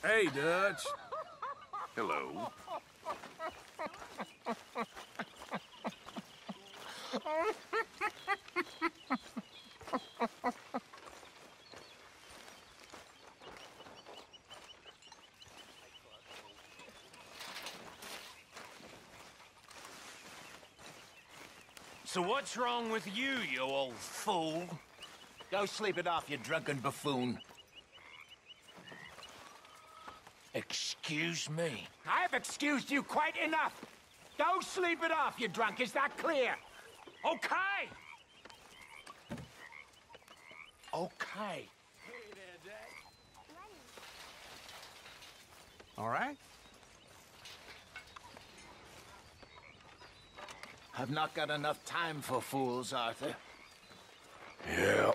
Hey, Dutch. Hello. So what's wrong with you, you old fool? Go sleep it off, you drunken buffoon. Excuse me? I've excused you quite enough. Go sleep it off, you drunk. Is that clear? Okay! Okay. All right? I've not got enough time for fools, Arthur. Yeah.